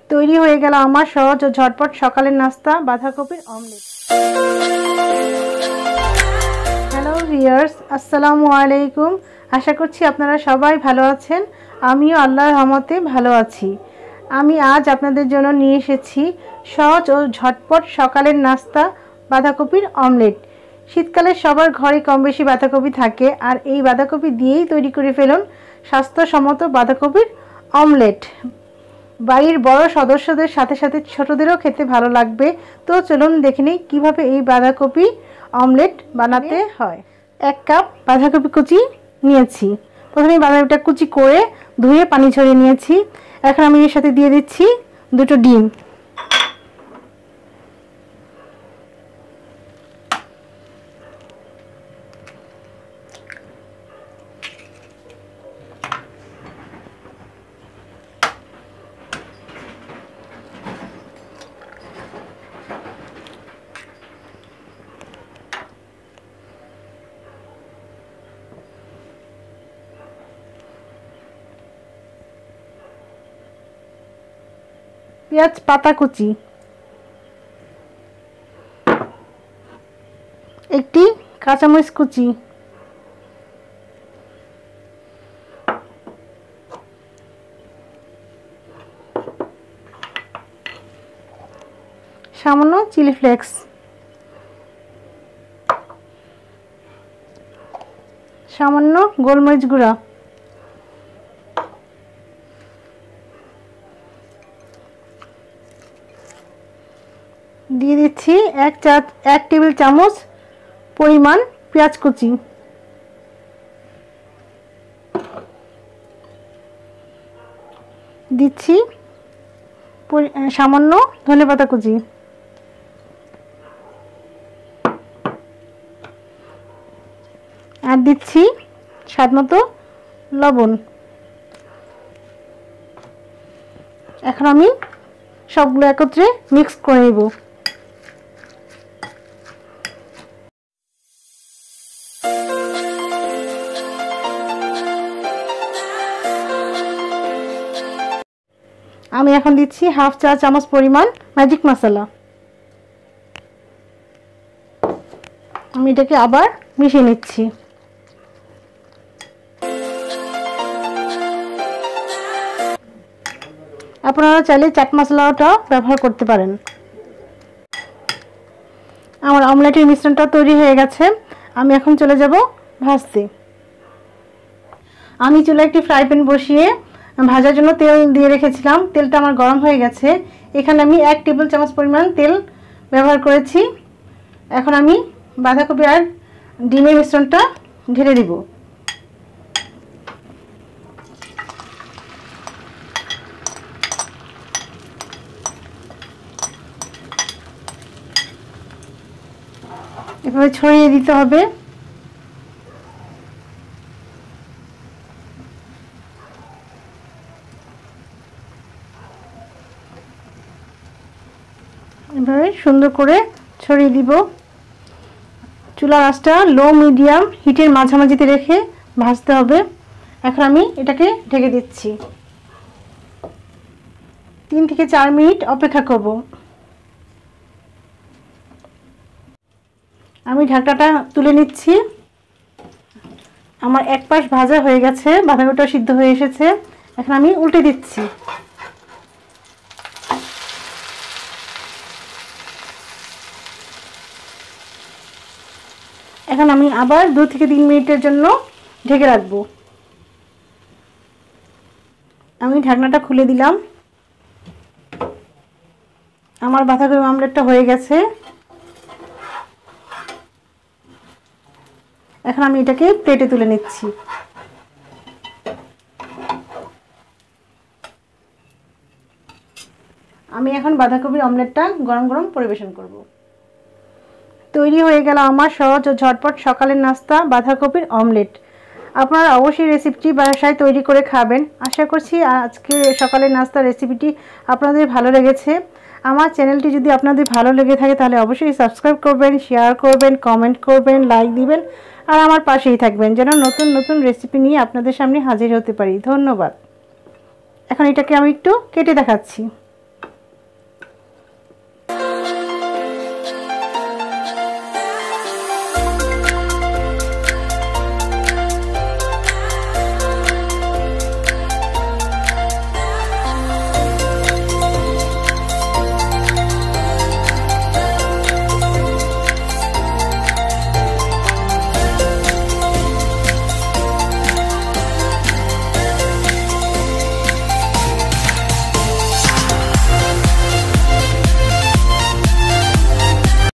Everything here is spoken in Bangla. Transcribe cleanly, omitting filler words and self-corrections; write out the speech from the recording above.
তৈরি হয়ে গেল আমার সহজ ও ঝটপট সকালের নাস্তা বাঁধাকপির অমলেট। হ্যালো ভিউয়ার্স, আসসালামু আলাইকুম। আশা করছি আপনারা সবাই ভালো আছেন। আমিও আল্লাহর রহমতে ভালো আছি। আমি আজ আপনাদের জন্য নিয়ে এসেছি সহজ ও ঝটপট সকালের নাস্তা বাঁধাকপির অমলেট। শীতকালে সবার ঘরে কম বেশি বাঁধাকপি থাকে, আর এই বাঁধাকপি দিয়েই তৈরি করে ফেলুন স্বাস্থ্যসম্মত বাঁধাকপির অমলেট। বাড়ির বড় সদস্যদের সাথে সাথে ছোটদেরও খেতে ভালো লাগবে। তো চলুন দেখে নিই কীভাবে এই বাঁধাকপি অমলেট বানাতে হয়। 1 কাপ বাঁধাকপি কুচি নিয়েছি। প্রথমে বাঁধাকপিটা কুচি করে ধুয়ে পানি ঝরিয়ে নিয়েছি। এখন আমি এর সাথে দিয়ে দিচ্ছি 2টো ডিম। পেঁয়াজ পাতা কুচি, একটি কাঁচামরিচ কুচি, সামান্য চিলি ফ্লেক্স, সামান্য গোলমরিচ গুঁড়া, দিয়ে দিচ্ছি 1 টেবিল চামচ পরিমাণ পেঁয়াজ কুচি, দিচ্ছি সামান্য ধনেপাতা কুচি, আর দিচ্ছি স্বাদমতো লবণ। এখন আমি সবগুলো একত্রে মিক্স করে নেব। আমি এখন দিচ্ছি 1/2 চা চামচ পরিমাণ ম্যাজিক মশলা। আমি এটাকে আবার মিশিয়ে নিচ্ছি। আপনারা চাইলে চাট মশলাটাও ব্যবহার করতে পারেন। আমার অমলেটের মিশ্রণটা তৈরি হয়ে গেছে। আমি এখন চলে যাব ভাজতে। আমি চুলায় একটি ফ্রাই প্যান বসিয়ে ভাজার জন্য তেল দিয়ে রেখেছিলাম। তেলটা আমার গরম হয়ে গেছে। এখানে আমি 1 টেবিল চামচ পরিমাণ তেল ব্যবহার করেছি। এখন আমি বাঁধাকপি আর ডিমের মিশ্রণটা ঢেলে দিব। এভাবে ছড়িয়ে দিতে হবে। এভাবে সুন্দর করে ছড়িয়ে দিব। চুলার আঁচটা লো মিডিয়াম হিটের মাঝামাঝিতে রেখে ভাজতে হবে। এখন আমি এটাকে ঢেকে দিচ্ছি। 3 থেকে 4 মিনিট অপেক্ষা করব। আমি ঢাকনাটা তুলে নিচ্ছি। আমার এক পাশ ভাজা হয়ে গেছে, বাঁধাকপিটা সিদ্ধ হয়ে এসেছে। এখন আমি উল্টে দিচ্ছি। এখন আমি আবার 2 থেকে 3 মিনিটের জন্য ঢেকে রাখবো। আমি ঢাকনাটা খুলে দিলাম। আমার বাঁধাকপি অমলেটটা হয়ে গেছে। এখন আমি এটাকে প্লেটে তুলে নিচ্ছি। আমি এখন বাঁধাকপির অমলেটটা গরম গরম পরিবেশন করব। তৈরি হয়ে গেল আমার সহজ ও ঝটপট সকালের নাস্তা বাঁধাকপির অমলেট। আপনারা অবশ্যই রেসিপিটি বাসায় তৈরি করে খাবেন। আশা করছি আজকের সকালের নাস্তার রেসিপিটি আপনাদের ভালো লেগেছে। আমার চ্যানেলটি যদি আপনাদের ভালো লেগে থাকে তাহলে অবশ্যই সাবস্ক্রাইব করবেন, শেয়ার করবেন, কমেন্ট করবেন, লাইক দিবেন, আর আমার পাশেই থাকবেন যেন নতুন নতুন রেসিপি নিয়ে আপনাদের সামনে হাজির হতে পারি। ধন্যবাদ। এখন এটাকে আমি একটু কেটে দেখাচ্ছি।